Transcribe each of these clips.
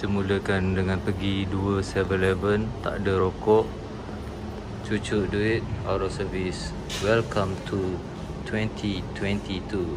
Kita mulakan dengan pergi 2 7-Eleven, tak ada rokok, cucuk duit, out of service. Welcome to 2022.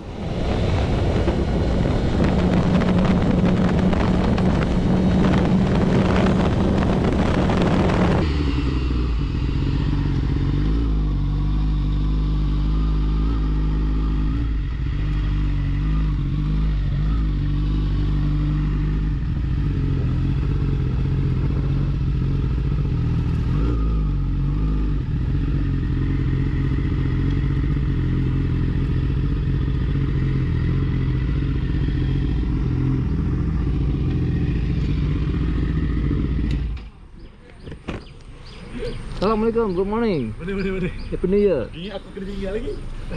Assalamualaikum, good morning. Boleh. Happy New Year. Ini aku kena tinggal lagi.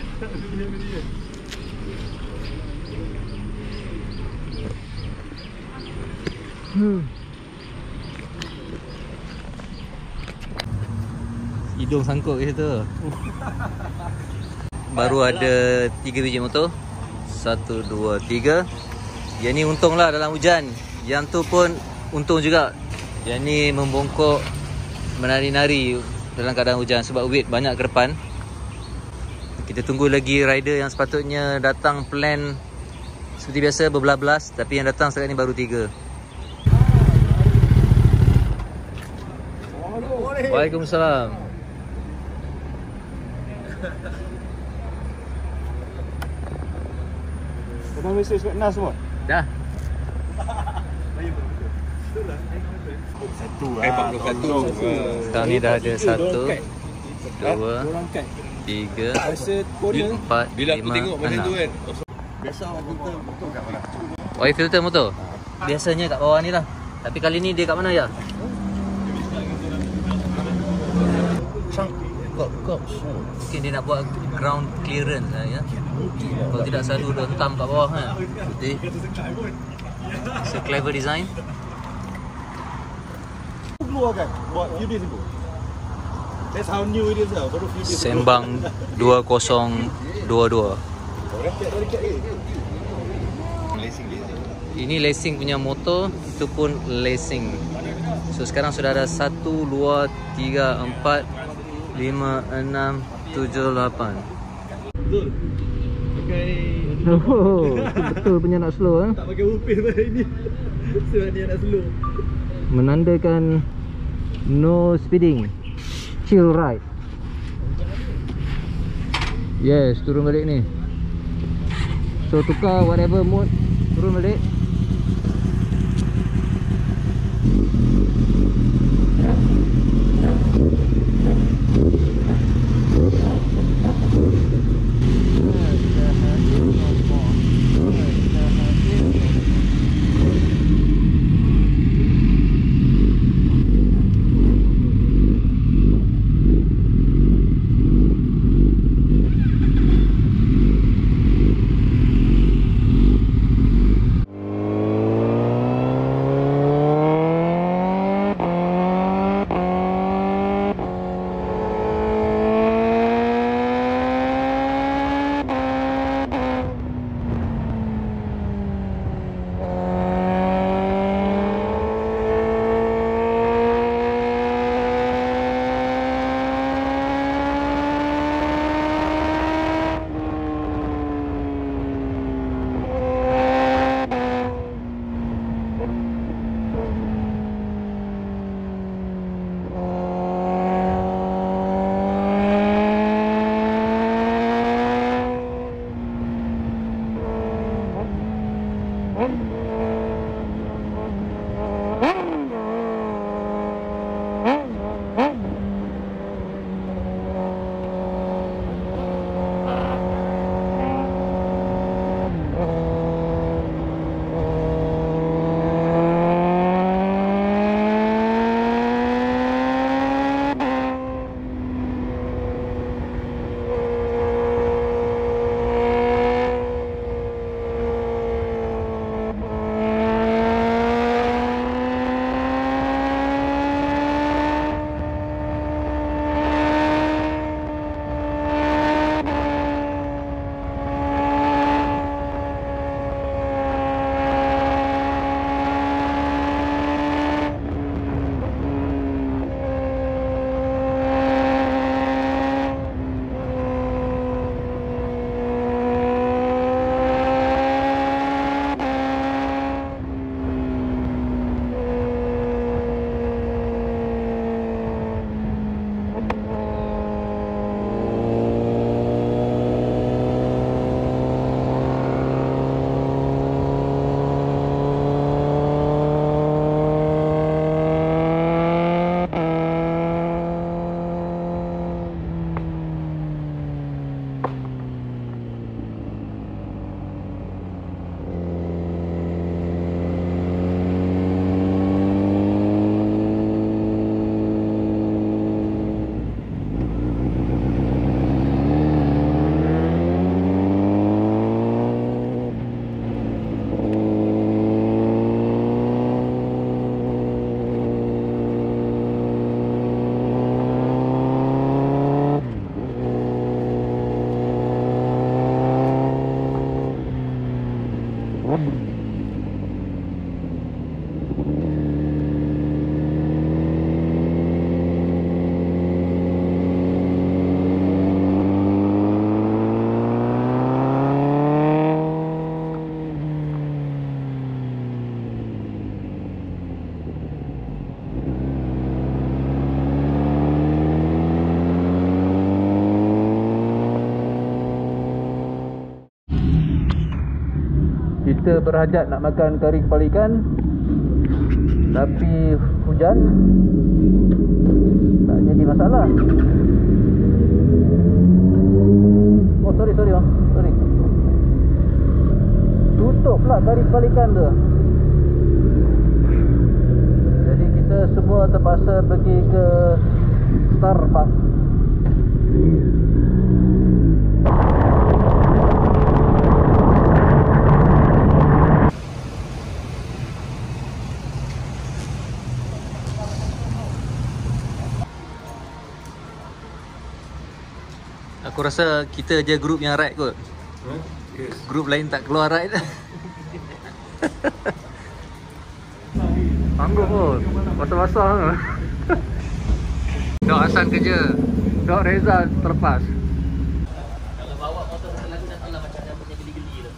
Hidung sangkut kat situ. Baru ada 3 biji motor. 1, 2, 3. Yang ni untung lah dalam hujan. Yang tu pun untung juga. Yang ni membongkok, menari-nari dalam keadaan hujan sebab weight banyak ke depan. Kita tunggu lagi rider yang sepatutnya datang plan seperti biasa berbelas-belas, tapi yang datang setakat ni baru 3. Waalaikumsalam. Kau mesej kat Nas semua? Dah. Satu lah. Sekarang ni dah ada 1, 2, 3, 4, 5, 6. Biasa orang filter motor kat mana? Oil filter motor? Biasanya kat bawah ni lah. Tapi kali ni dia kat mana ya? Mungkin dia nak buat ground clearance lah ya. Kalau tidak selalu dia hentam kat bawah kan. Putih. It's a clever design. Keluar kan? Buat few days ago. That's how new it is lah. Baru few days ago. Sembang 2022. Ini lacing punya motor, itu pun lacing. So sekarang sudah ada 1, 2, 3, 4, 5, 6, 7, 8. Betul. Pakai Betul punya nak slow eh. tak pakai upil pada ini. Sebab dia nak slow. Menandakan no speeding, chill ride. Yes, turun balik ni. So tukar whatever mode, turun balik. kita berhajat nak makan kari kepala ikan, tapi hujan, tak jadi masalah. Oh sorry bang, sorry. Tutup pula kari kepala ikan tu. Jadi kita semua terpaksa pergi ke Starbucks. Aku rasa kita je grup yang ride kot. Yes. Grup lain tak keluar ride. Sanggup pun. Basah-basah. Dok Hasan kerja. Dok Reza terlepas. Kalau bawa motor satu lagu dah salah macam yang punya geli-geli tu.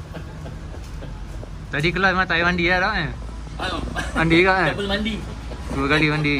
Tadi kelas memang tak payah mandi lah Dok Mandi kat Tak perlu mandi. 2 kali mandi.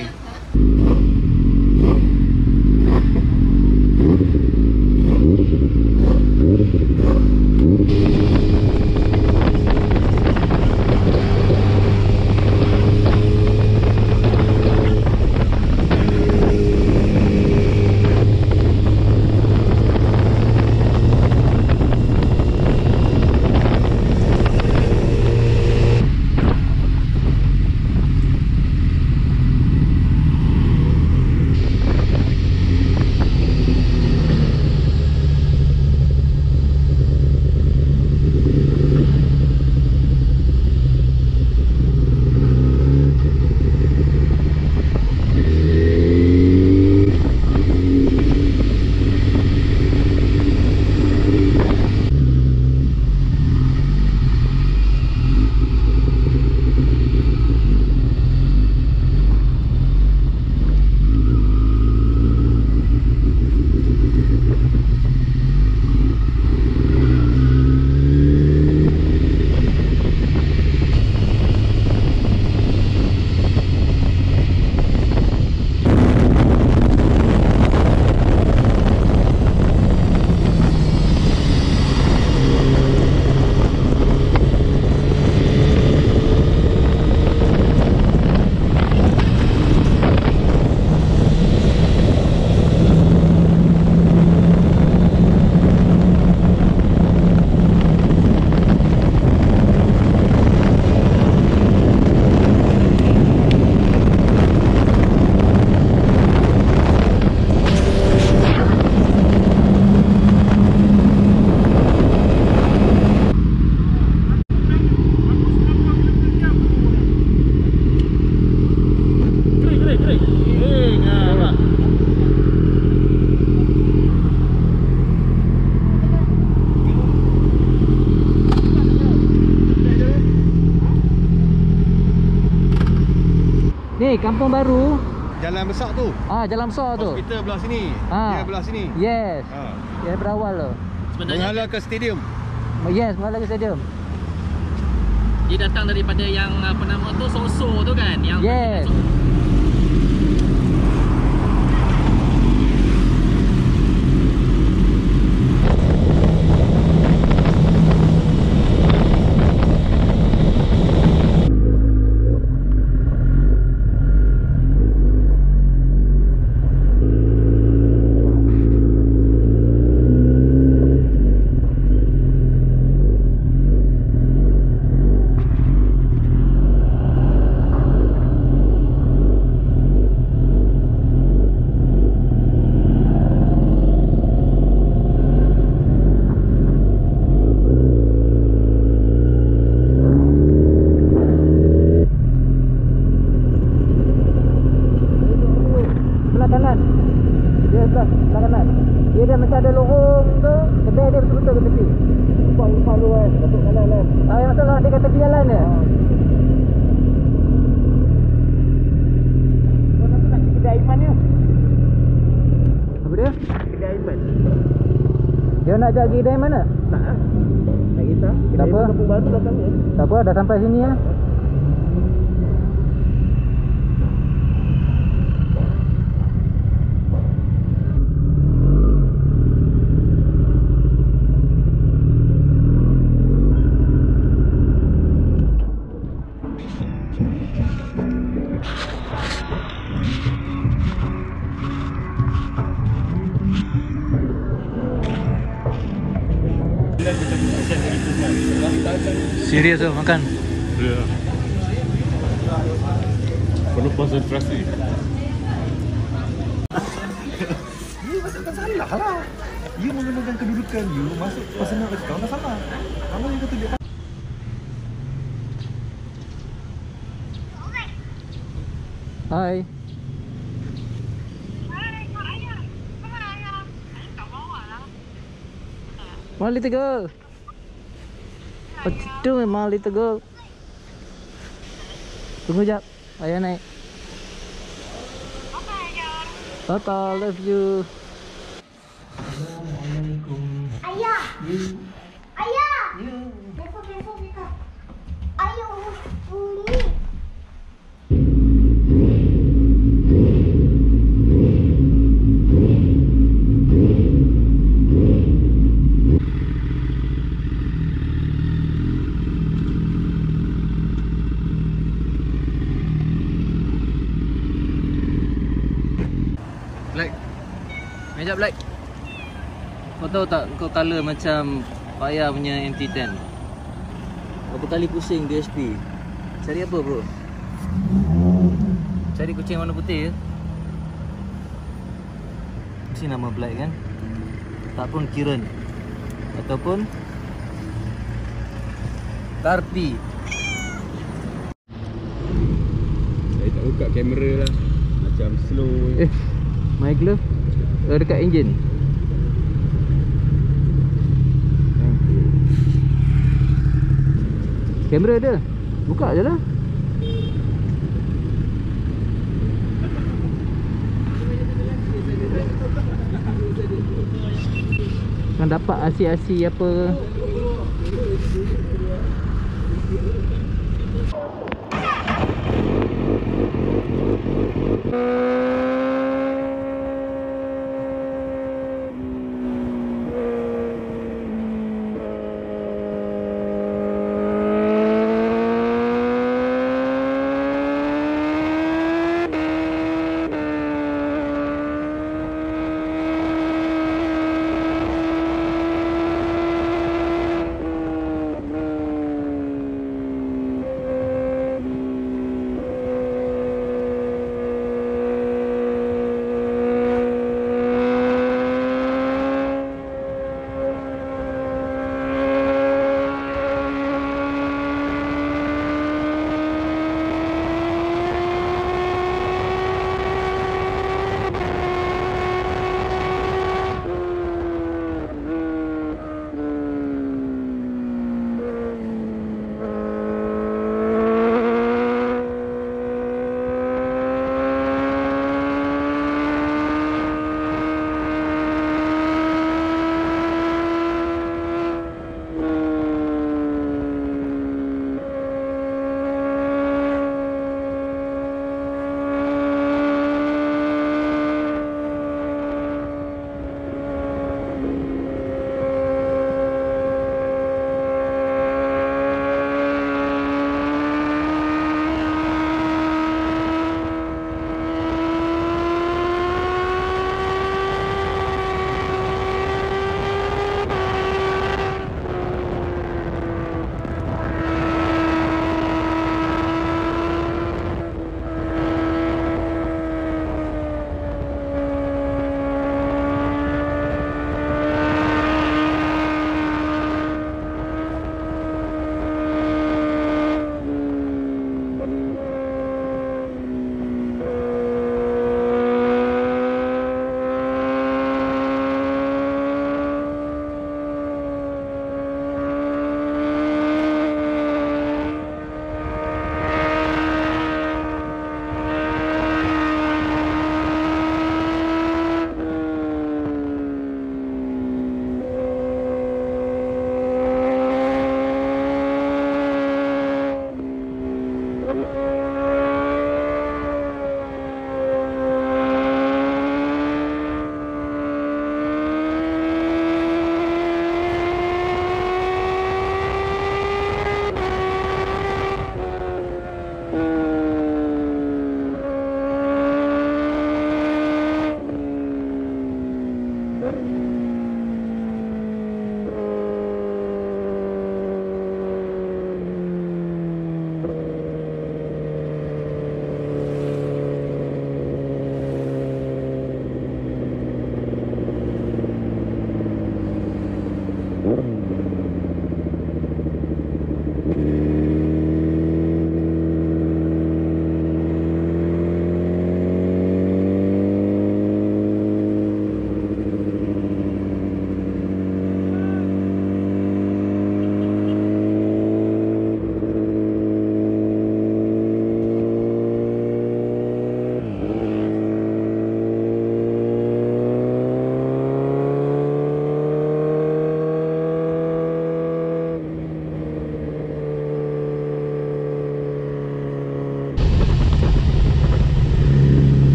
Ni kampung baru. Jalan besar tu. Jalan besar tu. Hospital belah sini. Ah. Dia belah sini. Yes. Yang berawal tu. Menghala ke stadium. Yes, menghala ke stadium. Dia datang daripada yang apa nama tu, Soso tu kan, yang yes. Dia macam ada lorong tu, kedai dia betul-betul ke tepi. Upah lu kan, datuk kanan kan. Yang masalah dia kat tepi jalan dia. Kau nak nak kedai Aiman ni. Apa dia? Kedai Aiman. Dia nak ajak pergi kedai mana? Tak ah. Tak kisah. Tak apa. Kampung baru belakang ni. Tak apa, dah sampai sini lah. Serius tu makan. Ya. Perlu konsentrasi. You tak salah lah. You menggunakan kedudukan you masuk personal account tak salah. Kalau you kata dia Hai. My little girl. What you doing, my little girl? Tunggu jap. Ayah naik. Tata, love you. Assalamualaikum. Ayah. You. Ayah. You. Besok kita. Ayo bunyi. Black. Meja Black. Kau tahu tak kau colour macam Paya punya MT-10. Berapa kali pusing DSP. Cari apa bro? Cari kucing warna putih ke? Mesti nama Black kan? Tak pun Kiran. Ataupun Karpi. saya tak buka kamera lah. Macam slow. My glove dekat enjin. Thank you. Kamera ada. Buka je lah. Kan dapat asi-asi apa ke.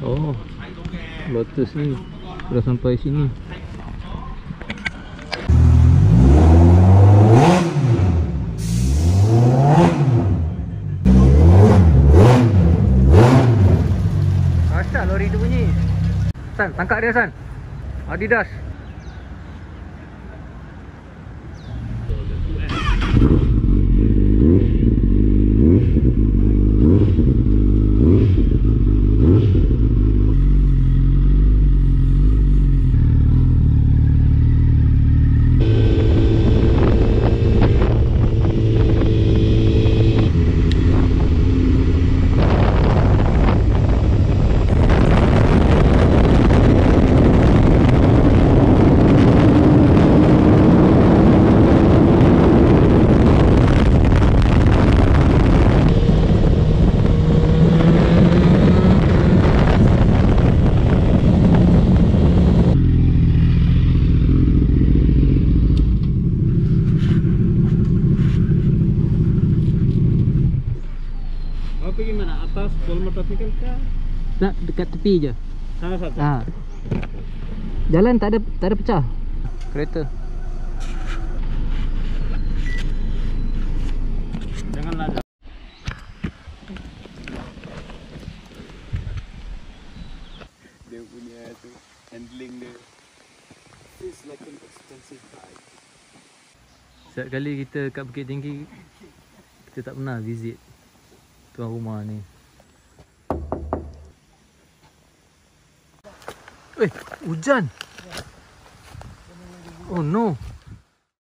Oh, Lotus ni dah sampai sini. Asal lori tu bunyi. San, tangkap dia San. Adidas. Pergi mana? Atas Dolmer Tropical kah? Tak, dekat tepi je. Sana satu. Ha. Jalan tak ada pecah. Kereta. Jangan lada. Dia punya tu handling dia. It's like an expensive bike. Setiap kali kita kat Bukit Tinggi, kita tak pernah visit tuan rumah ni. Hujan. Oh no.